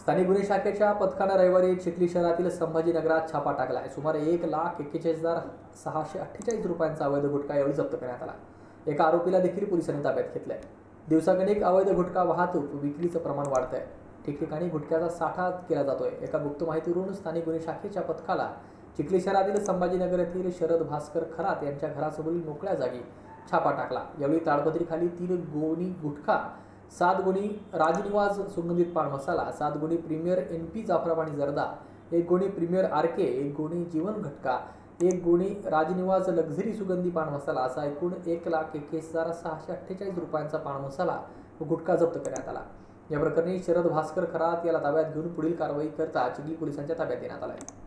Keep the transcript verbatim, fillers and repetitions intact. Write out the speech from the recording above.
स्थानिक गुन्हे शाखेच्या पथकानं रविवारी चिखली शहरातील संभाजीनगरात छापा टाकला आहे. सुमारे एक लाख एक्केचाळीस हजार सहाशे अठ्ठेचाळीस रुपयांचा अवैध गुटखा यावेळी जप्त करण्यात आला. एका आरोपीला देखील पोलिसांनी ताब्यात घेतलंय. दिवसागणिक अवैध गुटखा वाहतूक विक्रीचं प्रमाण वाढत आहे. ठिकठिकाणी गुटख्याचा साठा केला जातोय. एका गुप्त माहितीवरून स्थानिक गुन्हे शाखेच्या पथकाला चिखली शहरातील संभाजीनगर येथील शरद भास्कर खरात यांच्या घरासमोरील मोकळ्या जागी छापा टाकला. यावेळी ताडपत्रीखाली तीन गोणी गुटखा, सात गोणी राजनिवाज सुगंधित पान मसाला, सात गोणी प्रीमियर एन पी जाफराबादी जर्दा, एक गोणी प्रीमियर आर के, एक गोणी जीवन घटका, एक गोणी राजनिवाज लक्झरी सुगंधी पान मसाला असा एकूण एक लाख एकवीस हजार सहाशे अठ्ठेचाळीस रुपयांचा पान मसाला व गुटखा जप्त करण्यात आला. या प्रकरणी शरद भास्कर खरात याला ताब्यात घेऊन पुढील कारवाई करता चिखली पोलिसांच्या ताब्यात देण्यात आला आहे.